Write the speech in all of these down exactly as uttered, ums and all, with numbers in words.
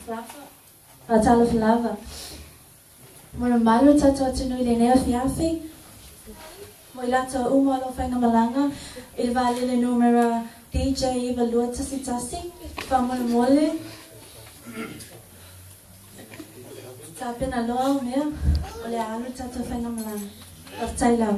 Fatalo Flava. Mora malu tato atunu i leneo fiafi. Mo ilato umo lo whainga malanga. Il vale le numera D J Iva Lua Tasi Tasi. Whamona mole. Tapena loa mea. Ole alu tato whainga malanga. Ortai lau.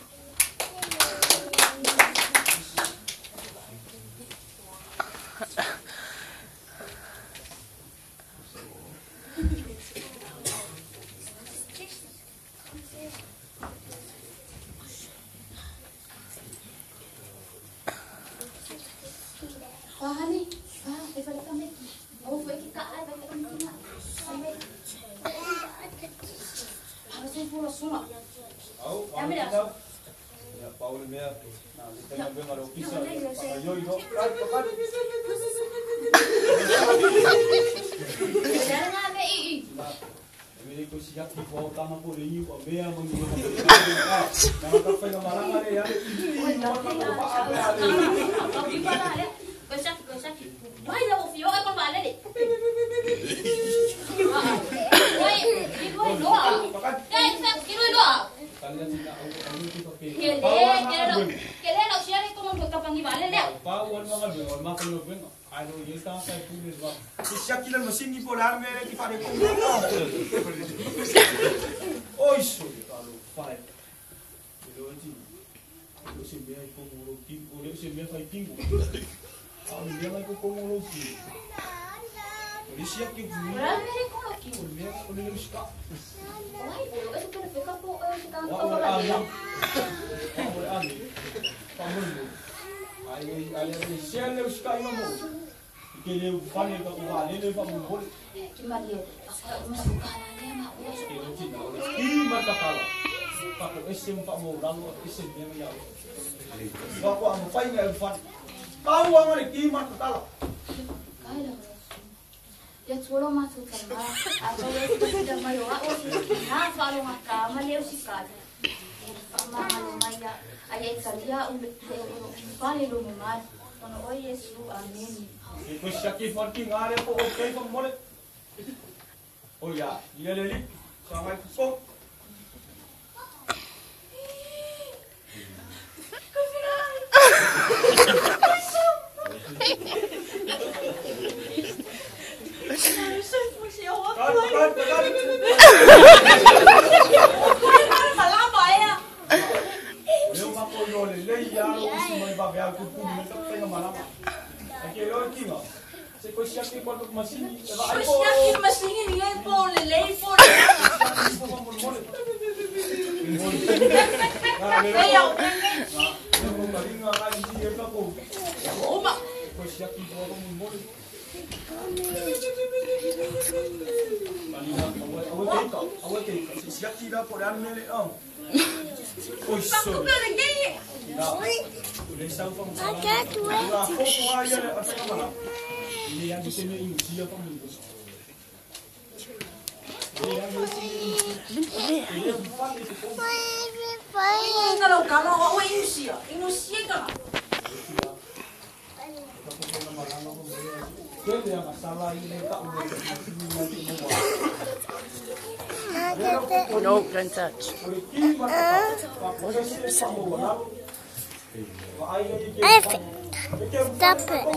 No, don't touch. Stop it.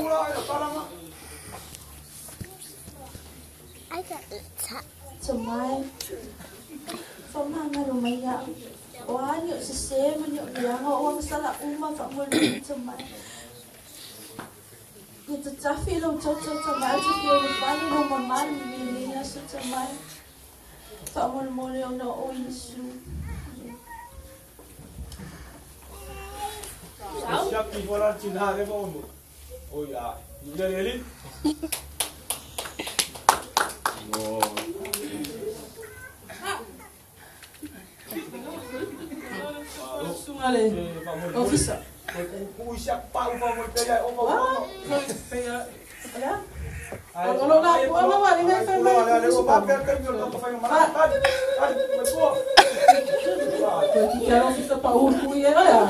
I got the top. Semai. Sama na lumaya. Wah, yuk sesem, yuk bilang orang salah umma tak boleh semai. Itu cafi lo cocok semai, jadi orang bani lo mamal ni ni semai. Tak boleh boleh orang oh Yesus. Siap di bola Cina ada apa? Oh ya, ini Eli. Oh. Sungale. Officer. Kau siap pau pau berjaya oh pau. Berjaya. Ada? Kalau nak, kalau nak, ini saya main. Ada ada apa biar kan biar tak pakai mana. Kan, kan, betul. Kita officer pau ku ya ya.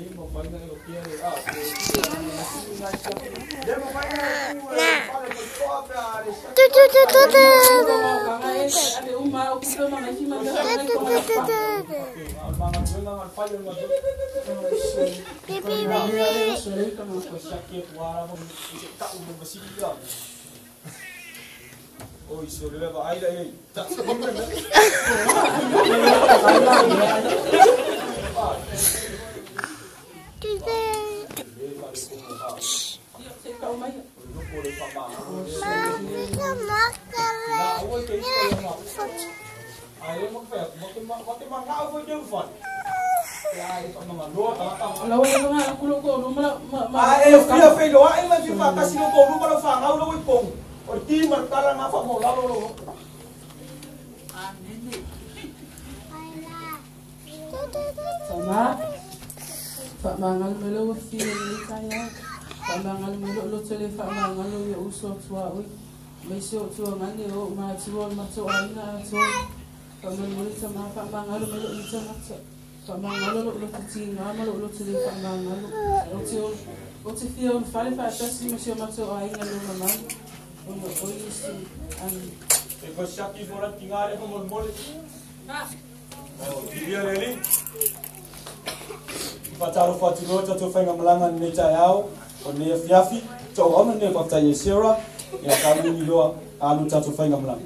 Nah. Oh, so le va ai dai. Orti markala na fa mo lalo lo. Sama. Fa mangal melo fi ni kaya. Fa mangal melo lo tele fa mangal lo ya uso tua ui. Mai so tua ngani o ma tua ma so aina so. Fa melo sama fa mangal melo ni sama. Fa mangal lo lo titi ngama lo lo tele fa mangal. O tio o te fio fale fa tasi ma so ma so aina lo mama. Ono oisi an E ko shaki fora tingare ko mol mol. Oh, dia leli. Pataro fatino to to fenga mlanga ne chayao, o ne fiafi, to ono ne ko taye sera, ya kamu ni lo anu to fenga mlanga.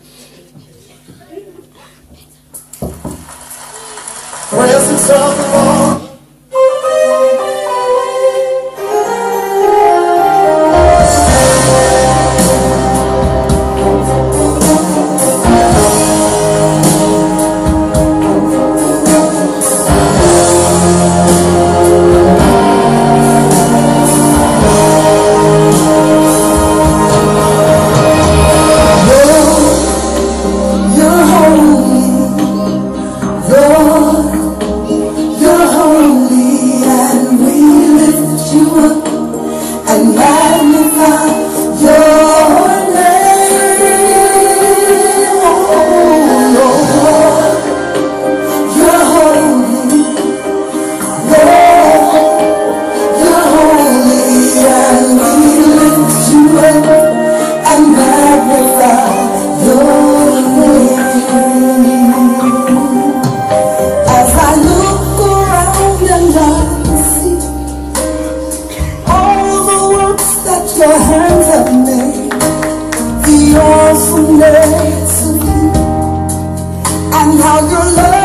Presence of the Lord. Your hands have made the awesomeness of you, and how your love